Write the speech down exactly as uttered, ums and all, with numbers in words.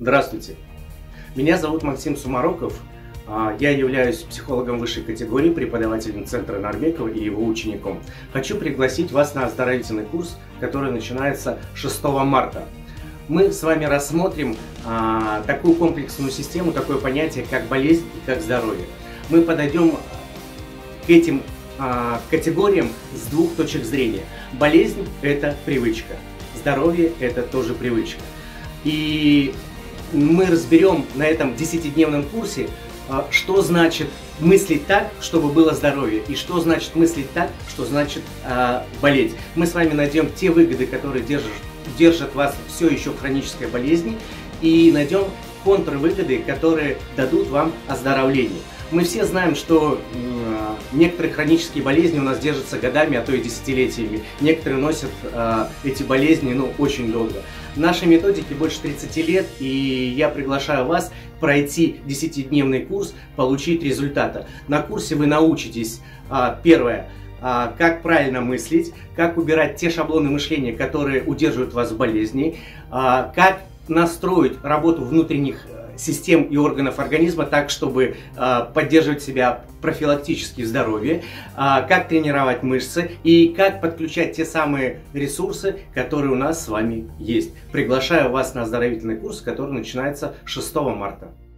Здравствуйте, меня зовут Максим Сумароков, я являюсь психологом высшей категории, преподавателем Центра Нарбекова и его учеником. Хочу пригласить вас на оздоровительный курс, который начинается шестого марта. Мы с вами рассмотрим а, такую комплексную систему, такое понятие, как болезнь и как здоровье. Мы подойдем к этим а, категориям с двух точек зрения. Болезнь – это привычка, здоровье – это тоже привычка. И мы разберем на этом десятидневном курсе, что значит мыслить так, чтобы было здоровье, и что значит мыслить так, что значит э, болеть. Мы с вами найдем те выгоды, которые держат, держат вас все еще в хронической болезни, и найдем контрвыгоды, которые дадут вам оздоровление. Мы все знаем, что э, некоторые хронические болезни у нас держатся годами, а то и десятилетиями. Некоторые носят э, эти болезни ну, очень долго. Нашей методике больше тридцати лет, и я приглашаю вас пройти десятидневный курс, получить результаты. На курсе вы научитесь, э, первое, э, как правильно мыслить, как убирать те шаблоны мышления, которые удерживают вас в болезни, э, как настроить работу внутренних систем и органов организма так, чтобы э, поддерживать себя профилактически в здоровье, э, как тренировать мышцы и как подключать те самые ресурсы, которые у нас с вами есть. Приглашаю вас на оздоровительный курс, который начинается шестого марта.